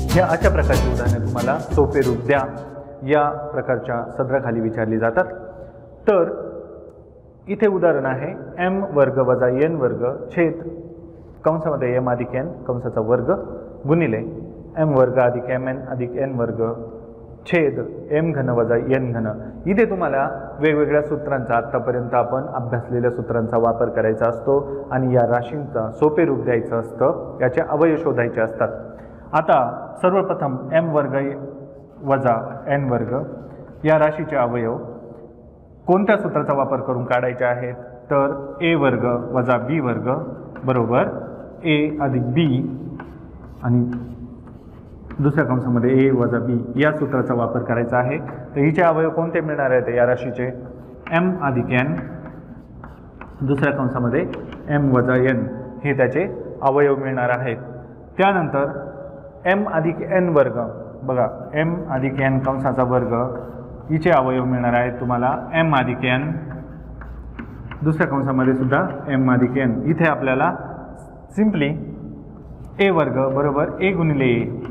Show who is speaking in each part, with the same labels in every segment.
Speaker 1: ह्या अशा प्रकारची उदाहरणे तुम्हाला सोपे रूप द्या या प्रकारच्या सदराखाली विचारली जातात। तर इथे उदाहरण आहे m वर्ग वजा n वर्ग छेद कंसामध्ये m अधिक n कंसाचा वर्ग गुणिले m वर्ग अधिक mn अधिक n वर्ग छेद m घन वजा n घन। इथे तुम्हाला वेगवेगळ्या सूत्रांचा आतापर्यंत आपण अभ्यासलेल्या सूत्रांचा वापर करायचा असतो आणि या राशींचा सोपे रूप द्यायचं असतं, याचे अवयव शोधायचे असतात। आता सर्वप्रथम m वर्ग वजा n वर्ग या राशीचे अवयव कोणत्या सूत्राचा वापर करून काढायचे आहेत, तर a वर्ग वजा b वर्ग बरोबर a अधिक b आणि दुसऱ्या कंसामध्ये a वजा b या सूत्राचा वापर करायचा आहे। तर हिचे अवयव कोणते मिळणार आहेत या राशीचे, m अधिक n दुसऱ्या कंसामध्ये m वजा n हे त्याचे अवयव मिळणार आहेत। त्यानंतर m अधिक n वर्ग बघा m अधिक n कंसाचा वर्ग हिचे अवयव मिळणार आहेत तुम्हाला m अधिक n दुसऱ्या कंसामध्ये सुद्धा m अधिक n। इथे आपल्याला सिंपली a वर्ग बरोबर a गुणिले a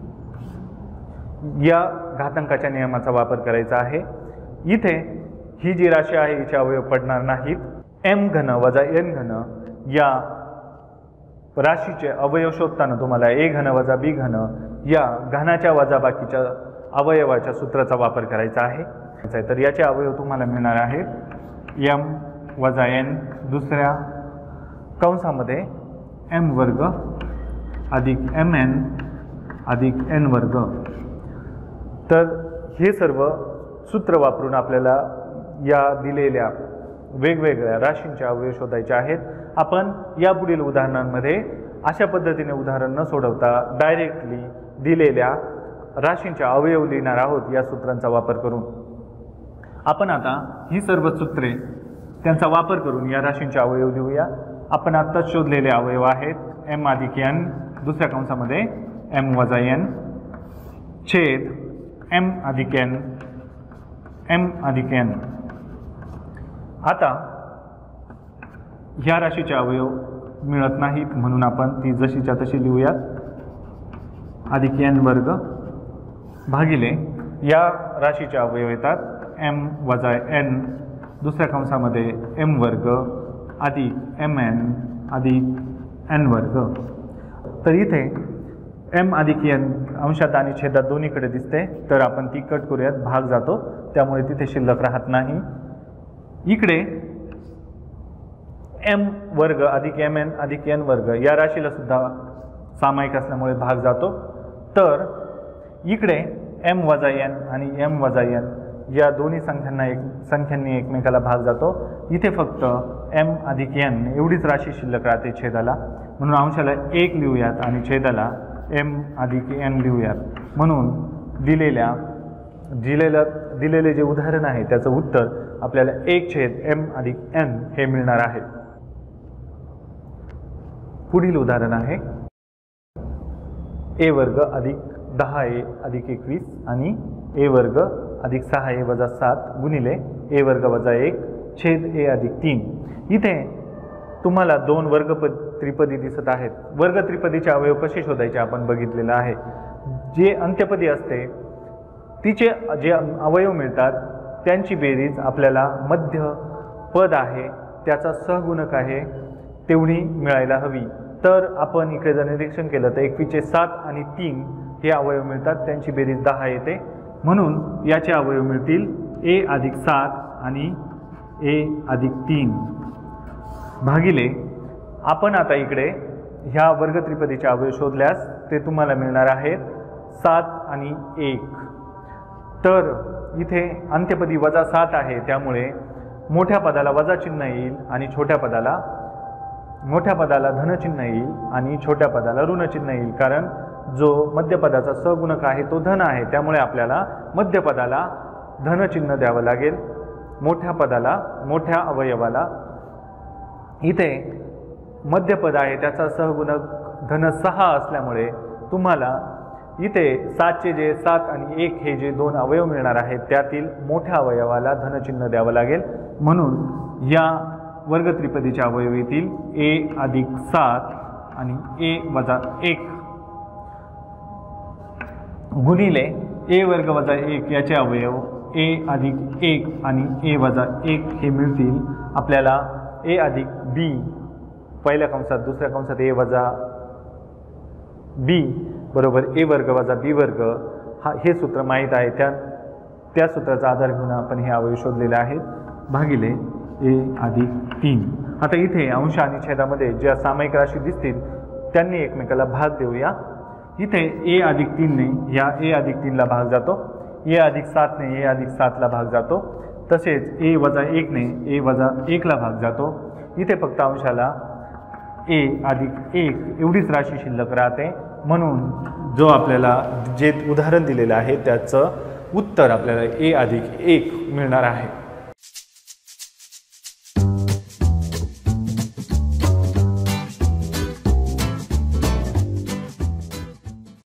Speaker 1: या घातांकाच्या नियमाचा वापर करायचा आहे। इथे ही जी राशी आहे हिचे अवयव पडणार नाहीत। m घन वजा n घन या राशीचे अवयव शोधताना तुम्हाला a घन वजा b घन या घनाच्या वजाबाकीच्या अवयवाच्या सूत्राचा वापर करायचा आहे। तर याचे अवयव तुम्हाला मिळणार आहेत m वजा n दुसऱ्या कंसामध्ये m वर्ग अधिक mn अधिक n वर्ग। तर हे सर्व सूत्र वापरून आपल्याला या दिलेल्या वेगवेगळ्या राशींचे अवयव शोधायचे आहेत। आपण यापुढील उदाहरणांमध्ये अशा पद्धतीने उदाहरण न सोडवता डायरेक्टली दिलेल्या राशींचे अवयव लिहिणार आहोत या सूत्रांचा वापर करून। आपण आता ही सर्व सूत्रे त्यांचा वापर करून या राशींचे अवयव लिहूया। आपण आत्ताच शोधलेले अवयव आहेत m अधिक n दुसऱ्या कंसामध्ये m वजा n छेद m अधिक n m अधिक n। आता ह्या राशीचे अवयव मिळत नाहीत म्हणून आपण ती जशीच्या तशी लिहूयात अधिक n वर्ग भागिले या राशीचे अवयव येतात m वजा n दुसऱ्या कंसामध्ये m वर्ग अधिक mn अधिक n वर्ग। तर इथे m अधिक n अंशात आणि छेदात दोन्हीकडे दिसते, तर आपण ती कट करूयात, भाग जातो त्यामुळे तिथे शिल्लक राहत नाही। इकडे m वर्ग अधिक mn अधिक n वर्ग या राशीला सुद्धा सामायिक असल्यामुळे भाग जातो, तर इकडे m वजा n आणि m वजा n या दोन्ही संख्यांनी एकमेकाला भाग जातो। इथे फक्त m अधिक n एवढीच राशी शिल्लक राहते छेदाला, म्हणून अंशाला 1 लिहूयात आणि छेदाला m अधिक n लिहूयात। म्हणून दिलेले जे उदाहरण आहे त्याचं उत्तर आपल्याला 1 छेद m अधिक n हे मिळणार आहे। पुढील उदाहरण आहे a वर्ग अधिक 10a अधिक 21 आणि a वर्ग अधिक 6a वजा 7 गुणिले a वर्ग वजा 1 छेद a अधिक 3। इथे तुम्हाला दोन वर्ग त्रिपदी दिसत आहेत। वर्ग त्रिपदीचे अवयव कसे शोधायचे आपण बघितलेलं आहे। जे अंत्यपदी असते तिचे जे अवयव मिळतात त्यांची बेरीज आपल्याला मध्य पद आहे त्याचा सहगुणक आहे तेवढी मिळायला हवी। तर आपण इकडे जर निरीक्षण केलं तर 21चे 7 आणि 3 हे अवयव मिळतात, त्यांची बेरीज 10 येते, म्हणून याचे अवयव मिळतील a अधिक 7 आणि a अधिक 3 भागिले आपण आता इकडे ह्या वर्ग त्रिपदीचे अवयव शोधल्यास ते तुम्हाला मिळणार आहेत 7 आणि 1। तर इथे अंत्यपदी वजा 7 आहे त्यामुळे मोठ्या पदाला वजा चिन्ह येईल आणि छोट्या पदाला धन चिन्ह येईल आणि छोट्या पदाला ऋण चिन्ह येईल, कारण जो मध्यपदाचा सहगुणक आहे तो धन आहे, त्यामुळे आपल्याला मध्यपदाला धन चिन्ह द्यावं लागेल, मोठ्या पदाला मोठ्या अवयवाला। इथे मध्यपद आहे त्याचा सहगुणक धन 6 असल्यामुळे तुम्हाला इथे 7चे जे 7 आणि 1 हे जे दोन अवयव मिळणार आहेत त्यातील मोठ्या अवयवाला धनचिन्ह द्यावं लागेल, म्हणून या वर्ग त्रिपदीचे अवयव येतील a अधिक 7 आणि a वजा 1। गुणिले ए वर्ग वजा 1 याचे अवयव ए अधिक 1 आणि ए वजा 1 हे मिळतील आपल्याला ए अधिक बी पहिल्या कंसात दुसऱ्या कंसात ए वजा बी बरोबर ए वर्ग वजा बी वर्ग हे सूत्र माहीत आहे त्या सूत्राचा आधार घेऊन आपण हे अवयव शोधलेले आहेत भागिले ए अधिक 3. आता इथे अंश आणि छेदामध्ये ज्या सामायिक राशी दिसतील त्यांनी एकमेकाला भाग देऊया. इथे ए अधिक 3ने या ए अधिक 3ला भाग जातो, ए अधिक 7ने ए अधिक 7ला भाग जातो, तसेच ए वजा 1ने ए वजा 1ला भाग जातो. इथे फक्त अंशाला ए अधिक 1 एवढीच राशी शिल्लक राहते. म्हणून जो आपल्याला जे उदाहरण दिलेलं आहे त्याचं उत्तर आपल्याला ए अधिक 1 मिळणार आहे.